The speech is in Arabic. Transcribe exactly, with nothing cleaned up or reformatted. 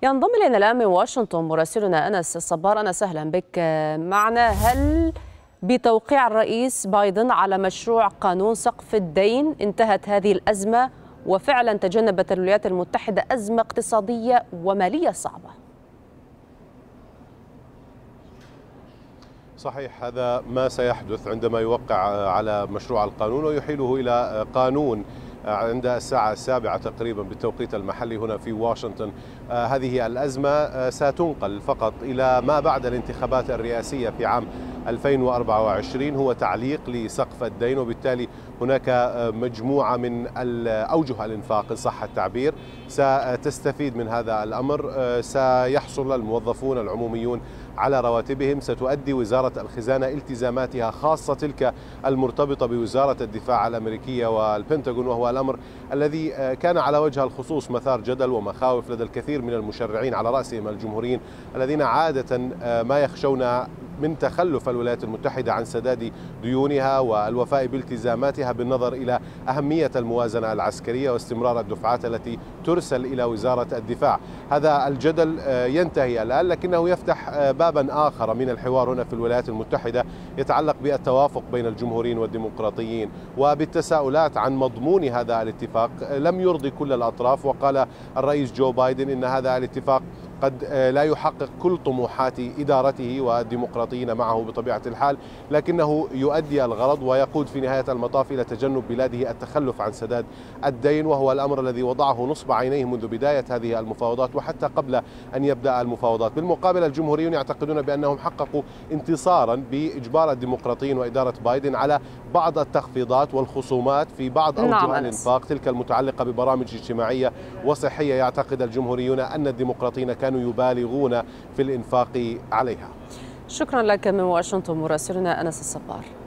ينضم إلينا الآن من واشنطن مراسلنا أنس الصبار. أنس، أهلا بك معنا. هل بتوقيع الرئيس بايدن على مشروع قانون سقف الدين انتهت هذه الأزمة وفعلا تجنبت الولايات المتحدة أزمة اقتصادية ومالية صعبة؟ صحيح، هذا ما سيحدث عندما يوقع على مشروع القانون ويحيله إلى قانون عند الساعة السابعة تقريبا بالتوقيت المحلي هنا في واشنطن. هذه الأزمة ستنقل فقط إلى ما بعد الانتخابات الرئاسية في عام ألفين وأربعة وعشرين، هو تعليق لسقف الدين، وبالتالي هناك مجموعة من أوجه الإنفاق إن صح التعبير ستستفيد من هذا الأمر. سيحصل الموظفون العموميون على رواتبهم، ستؤدي وزارة الخزانة التزاماتها، خاصة تلك المرتبطة بوزارة الدفاع الأمريكية والبنتاغون، وهو الأمر الذي كان على وجه الخصوص مثار جدل ومخاوف لدى الكثير من المشرعين على رأسهم الجمهوريين الذين عادة ما يخشون من تخلف الولايات المتحدة عن سداد ديونها والوفاء بالتزاماتها بالنظر إلى أهمية الموازنة العسكرية واستمرار الدفعات التي ترسل إلى وزارة الدفاع. هذا الجدل ينتهي الآن، لكنه يفتح بابا آخر من الحوار هنا في الولايات المتحدة يتعلق بالتوافق بين الجمهوريين والديمقراطيين وبالتساؤلات عن مضمون هذا الاتفاق. لم يرضي كل الأطراف، وقال الرئيس جو بايدن إن هذا الاتفاق قد لا يحقق كل طموحات إدارته والديمقراطيين معه بطبيعة الحال، لكنه يؤدي الغرض ويقود في نهاية المطاف إلى تجنب بلاده التخلف عن سداد الدين، وهو الأمر الذي وضعه نصب عينيه منذ بداية هذه المفاوضات وحتى قبل أن يبدأ المفاوضات. بالمقابل الجمهوريون يعتقدون بأنهم حققوا انتصارا بإجبار الديمقراطيين وإدارة بايدن على بعض التخفيضات والخصومات في بعض أوجه نعم الإنفاق، تلك المتعلقة ببرامج اجتماعية وصحية. يعتقد الجمهوريون أن الديمقراطيين كانوا يبالغون في الإنفاق عليها. شكرا لك من واشنطن مراسلنا أنس الصبار.